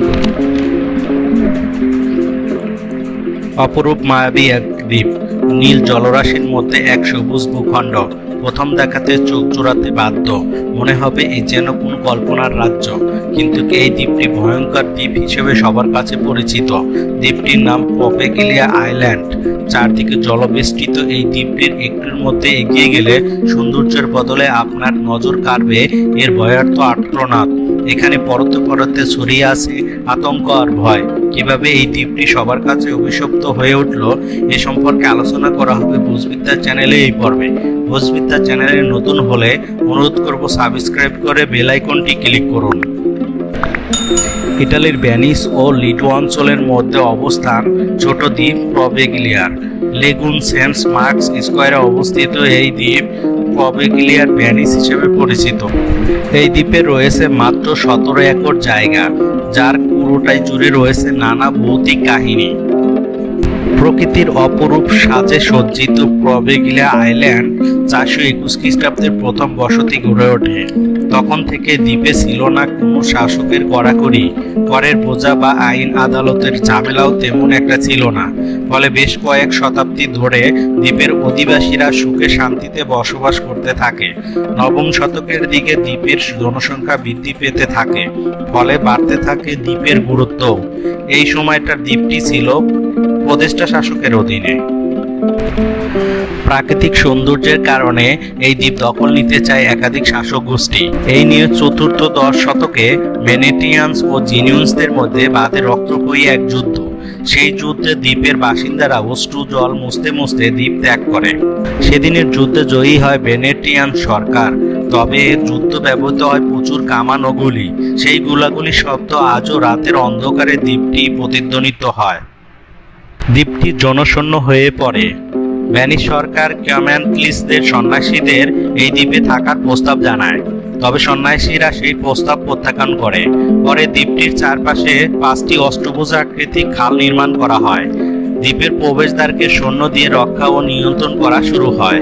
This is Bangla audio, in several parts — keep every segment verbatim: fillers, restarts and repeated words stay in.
অপরূপ মায়াবী এক দ্বীপ, নীল জলরাশির মধ্যে এক সবুজ ভূখণ্ড। প্রথম দেখাতে চোখ জোড়াতে বাধ্য, মনে হবে এই যেন কোনো কল্পনার রাজ্য। কিন্তু এই দ্বীপটি ভয়ঙ্কর দ্বীপ হিসেবে সবার কাছে পরিচিত। দ্বীপটির নাম পভেগিলিয়া আইল্যান্ড। চারদিকে জলবেষ্টিত এই দ্বীপটির একটুর মধ্যে এগিয়ে গেলে সৌন্দর্যের বদলে আপনার নজর কাড়বে এর ভয়ার্থ আর্তনাদ। এখানে পরতে পরতে ছড়িয়ে আছে আতঙ্ক আর ভয়। কিভাবে এই দ্বীপটি সবার কাছে অভিশপ্ত হয়ে উঠল, এ সম্পর্কে আলোচনা করা হবে ভোজবিদ্যা চ্যানেলে এই পর্বে। ভোজবিদ্যা চ্যানেলে নতুন হলে অনুরোধ করব সাবস্ক্রাইব করে বেল আইকনটি ক্লিক করুন। ইটালির ভেনিস ও লিটো অঞ্চলের মধ্যে অবস্থান ছোট দ্বীপ পভেগিলিয়ার। লেগুন সেন্ট মার্কস স্কোয়ারে অবস্থিত এই দ্বীপ পভেগিলিয়ার ভেনিস হিসেবে পরিচিত। এই দ্বীপে রয়েছে মাত্র সতেরো একর জায়গা, যার পুরোটাই জুড়ে রয়েছে নানা ভৌতিক কাহিনী। প্রকৃতির অপরূপ সাজে সজ্জিত পভেগিলিয়া আইল্যান্ড চারশো একুশ খ্রিস্টাব্দের প্রথম বসতি গড়ে ওঠে। তখন থেকে দ্বীপে ছিল না কোনো শাসকের কড়াকড়ি, করের বোঝা বা আইন আদালতের ঝামেলাও তেমন একটা ছিল না। ফলে বেশ কয়েক শতাব্দী ধরে দ্বীপের অধিবাসীরা সুখে শান্তিতে বসবাস করতে থাকে। নবম শতকের দিকে দ্বীপের জনসংখ্যা বৃদ্ধি পেতে থাকে, ফলে বাড়তে থাকে দ্বীপের গুরুত্ব। এই সময়টার দ্বীপটি ছিল উপদেষ্টা শাসকের অধীনে। প্রাকৃতিক সৌন্দর্যের কারণে এই দ্বীপ দখল নিতে চায় একাধিক শাসক গোষ্ঠী। এই নিয়ে চতুর্থ দশ শতকে ভেনেটিয়ানস ও জিনিউসদের মধ্যে বাধে রক্তক্ষয়ী এক যুদ্ধ। সেই যুদ্ধে দ্বীপের বাসিন্দারা অশ্রু জল মুছতে মুছতে দ্বীপ ত্যাগ করে। সেদিনের যুদ্ধে জয়ী হয় ভেনেটিয়ান সরকার। তবে যুদ্ধ ব্যবহৃত হয় প্রচুর কামান ও গুলি। সেই গুলাগুলির শব্দ আজও রাতের অন্ধকারে দ্বীপটি প্রতিধ্বনিত হয়। দ্বীপটি জনশূন্য হয়ে পড়ে। ভেনিস সরকার ক্যামেন্টলিসদের সন্ন্যাসীদের এই দ্বীপে থাকার প্রস্তাব জানায়, তবে সন্ন্যাসীরা সেই প্রস্তাব প্রত্যাখ্যান করে। পরে দ্বীপটির চারপাশে পাঁচটি অষ্টভুজ আকৃতির খাল নির্মাণ করা হয়। দ্বীপের প্রবেশদ্বারকে সৈন্য দিয়ে রক্ষা ও নিয়ন্ত্রণ করা শুরু হয়।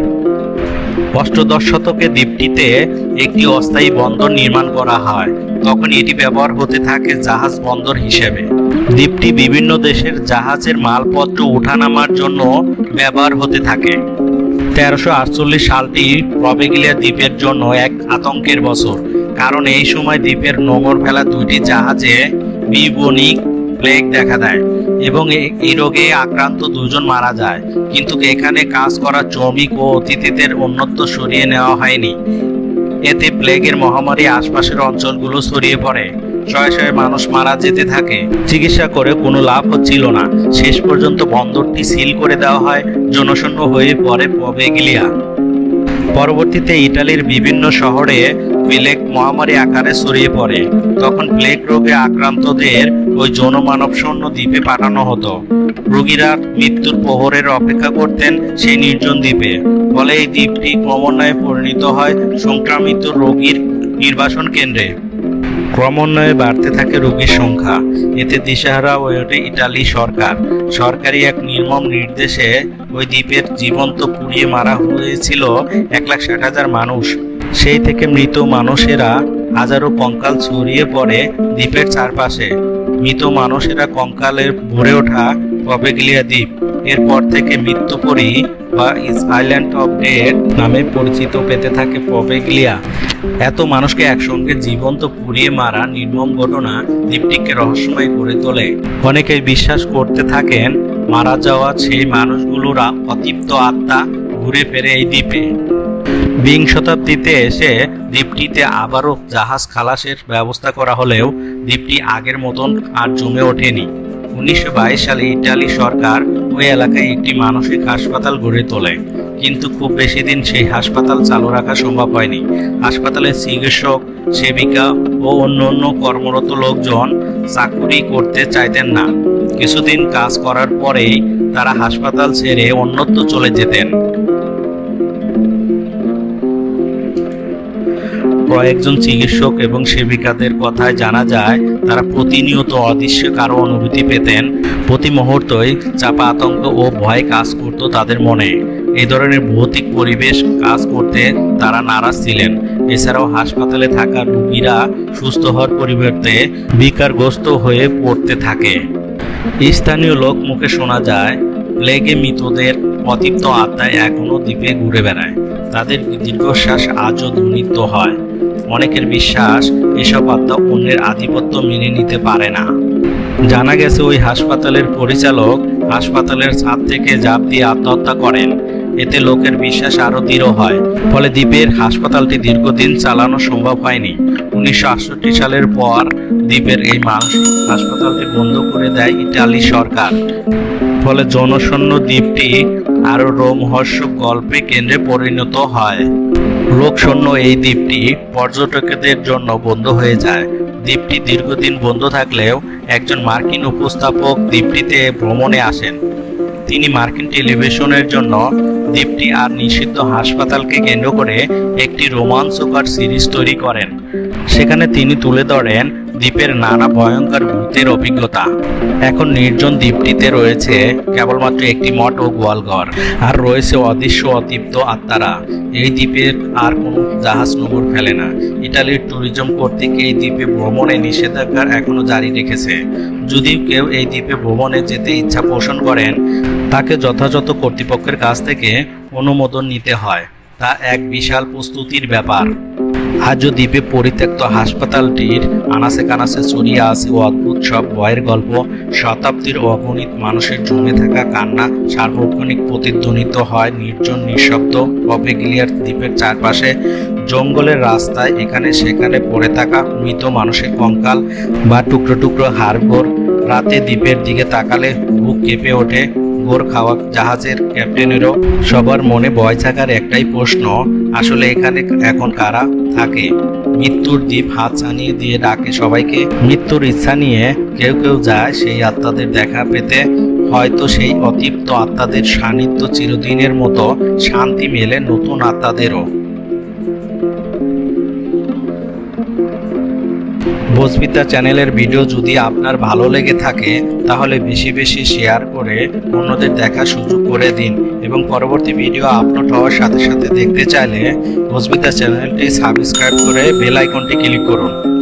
অষ্টদশ শতকে দ্বীপটিতে একটি অস্থায়ী বন্দর নির্মাণ করা হয়। তখন এটি ব্যবহার হতে থাকে জাহাজ বন্দর হিসেবে। দ্বীপটি বিভিন্ন দেশের জাহাজের মালপত্র ওঠানামার জন্য ব্যবহার হতে থাকে। তেরোশো আটচল্লিশ সালটি পভেগিলিয়া দ্বীপের জন্য এক আতঙ্কের বছর, কারণ এই সময় দ্বীপের নোঙর ফেলা দুইটি জাহাজে বিবনিক প্লেগ দেখা দেয় এবং এই রোগে আক্রান্ত দুজন মারা যায়। কিন্তু এখানে কাজ করা শ্রমিক ও অতিথিদের অন্যত্র সরিয়ে নেওয়া হয়নি। এতে প্লেগের মহামারী আশপাশের অঞ্চলগুলো ছড়িয়ে পড়ে। শয়ে শয়ে মানুষ মারা যেতে থাকে। চিকিৎসা করে কোনো লাভ হচ্ছিল না। শেষ পর্যন্ত বন্দরটি সিল করে দেওয়া হয়। জনশূন্য হয়ে পড়ে পভেগিলিয়া। পরবর্তীতে ইটালির বিভিন্ন শহরে প্লেগ মহামারী আকারে ছড়িয়ে পড়ে। তখন প্লেগ রোগে আক্রান্তদের ওই জনমানব শূন্য দ্বীপে পাঠানো হতো। রোগীরা মৃত্যুর প্রহরের অপেক্ষা করতেন সেই নির্জন দ্বীপে। ফলে এই দ্বীপটি ক্রমান্বয়ে পরিণত হয় সংক্রামিত রোগীর নির্বাসন কেন্দ্রে। ক্রমান্বয়ে বাড়তে থাকে রোগীর সংখ্যা। এতে দিশেহারা হয়ে ওঠে ইটালি সরকার। সরকারি এক নির্মম নির্দেশে ওই দ্বীপের জীবন্ত পুড়িয়ে মারা হয়েছিল এক লাখ ষাট হাজার মানুষ। সেই থেকে মৃত মানুষেরা হাজারো কঙ্কাল ছড়িয়ে পড়ে দ্বীপের চারপাশে। মৃত মানুষেরা কঙ্কালের ভরে ওঠা পভেগিলিয়া দ্বীপ। এরপর থেকে মৃত্যুপরী বা ইস আইল্যান্ড অফ ডেড নামে পরিচিত পেতে থাকে পভেগিলিয়া। এত মানুষকে একসঙ্গে জীবন্ত পুড়িয়ে মারা নির্মম ঘটনা দ্বীপটিকে রহস্যময় করে তোলে। অনেকেই বিশ্বাস করতে থাকেন মারা যাওয়া সেই মানুষগুলোর অতৃপ্ত আত্মা ঘুরে ফেরে এই দ্বীপে। বিংশ শতাব্দীতে এসে দ্বীপটিতে আবারও জাহাজ খালাসের ব্যবস্থা করা হলেও দ্বীপটি আগের মতন আর জমে ওঠেনি। উনিশশো বাইশ সালে ইটালি সরকার ওই এলাকায় একটি মানসিক হাসপাতাল গড়ে তোলে, কিন্তু খুব বেশি দিন সেই হাসপাতাল চালু রাখা সম্ভব হয়নি। হাসপাতালের চিকিৎসক, সেবিকা ও অন্যান্য কর্মরত লোকজন চাকুরি করতে চাইতেন না। কিছুদিন কাজ করার পরেই তারা হাসপাতাল ছেড়ে অন্যত্র চলে যেতেন। কয়েকজন চিকিৎসক এবং সেবিকাদের কথায় জানা যায় তারা প্রতিনিয়ত অদৃশ্য কারো অনুভূতি পেতেন। প্রতি মুহূর্তই চাপা আতঙ্ক ও ভয় কাজ করত তাদের মনে। এই ধরনের ভৌতিক পরিবেশ কাজ করতে তারা নারাজ ছিলেন। এছাড়াও হাসপাতালে থাকা রোগীরা সুস্থ হওয়ার পরিবর্তে বিকারগ্রস্ত হয়ে পড়তে থাকে। স্থানীয় লোক মুখে শোনা যায়, প্লেগে মৃতদের অতৃপ্ত আত্মায় এখনো দ্বীপে ঘুরে বেড়ায়। তাদের দীর্ঘশ্বাস আজও ধ্বনিত হয়। অনেকের বিশ্বাস এসব আত্মা অন্যের আধিপত্য মেনে নিতে পারে না। জানা গেছে ওই হাসপাতালের পরিচালক হাসপাতালের ছাদ থেকে ঝাঁপ দিয়ে আত্মহত্যা করেন। এতে লোকের বিশ্বাস আরো দৃঢ় হয়। ফলে দ্বীপের হাসপাতালটি দীর্ঘদিন চালানো সম্ভব হয়নি। উনিশশো আটষট্টি সালের পর দ্বীপের এই মানসিক হাসপাতালটি বন্ধ করে দেয় ইতালি সরকার। ফলে জনশূন্য দ্বীপটি আরো রোমহর্ষক গল্পে কেন্দ্রে পরিণত হয়। লোকশূন্য এই দ্বীপটি পর্যটকদের জন্য বন্ধ হয়ে যায়। দ্বীপটি দীর্ঘদিন বন্ধ থাকলেও একজন মার্কিন উপস্থাপক দ্বীপটিতে ভ্রমণে আসেন। তিনি মার্কিন টেলিভিশনের জন্য দ্বীপটি আর নিষিদ্ধ হাসপাতালকে কেন্দ্র করে একটি রোমাঞ্চকর সিরিজ তৈরি করেন। সেখানে তিনি তুলে ধরেন দ্বীপের নানা ভয়ঙ্কর ভূতের অভিজ্ঞতা। এখন নির্জন দ্বীপটিতে রয়েছে কেবলমাত্র একটি মঠ ও গোয়ালঘর, আর রয়েছে অদৃশ্য অতৃপ্ত আত্মারা। এই দ্বীপের আর কোনো জাহাজ নোঙর ফেলে না। ইতালির ট্যুরিজম কর্তৃক এই দ্বীপে ভ্রমণে নিষেধাজ্ঞা এখনো জারি রেখেছে। যদি কেউ এই দ্বীপে ভ্রমণে যেতে ইচ্ছা পোষণ করেন, তাকে যথাযথ কর্তৃপক্ষের কাছ থেকে অনুমোদন নিতে হয়। তা এক বিশাল প্রস্তুতির ব্যাপার। আজও দ্বীপে পরিত্যক্ত হাসপাতালটির আনাচে কানাচে ছড়িয়ে আছে অদ্ভুত সব ভয়ের গল্প। শতাব্দীর অগণিত মানুষের জমে থাকা কান্না সার্বক্ষণিক প্রতিধ্বনিত হয় নির্জন নিঃশব্দ পভেগলিয়ার দ্বীপের চারপাশে। জঙ্গলের রাস্তায় এখানে সেখানে পড়ে থাকা মৃত মানুষের কঙ্কাল বা টুকরো টুকরো হাড়গোড়। রাতে দ্বীপের দিকে তাকালে বুক কেঁপে ওঠে। ঘোর খাওয়া জাহাজের ক্যাপ্টেনেরও সবার মনে ভয় থাকার একটাই প্রশ্ন, আসলে এখানে এখন কারা থাকে? মৃত্যুর দ্বীপ হাত ছানিয়ে দিয়ে ডাকে সবাইকে। মৃত্যুর ইচ্ছা নিয়ে কেউ কেউ যায় সেই আত্মাদের দেখা পেতে। হয়তো সেই অতৃপ্ত আত্মাদের সান্নিধ্য চিরদিনের মতো শান্তি মেলে নতুন আত্মাদেরও। ভোজবিদ্যা চ্যানেলের ভিডিও যদি আপনার ভালো লেগে থাকে তাহলে বেশি বেশি শেয়ার করে অন্যদের দেখার সুযোগ করে দিন, এবং পরবর্তী ভিডিও আপলোড হওয়ার সাথে সাথে দেখতে চাইলে ভোজবিদ্যা চ্যানেলটি সাবস্ক্রাইব করে বেল আইকনটি ক্লিক করুন।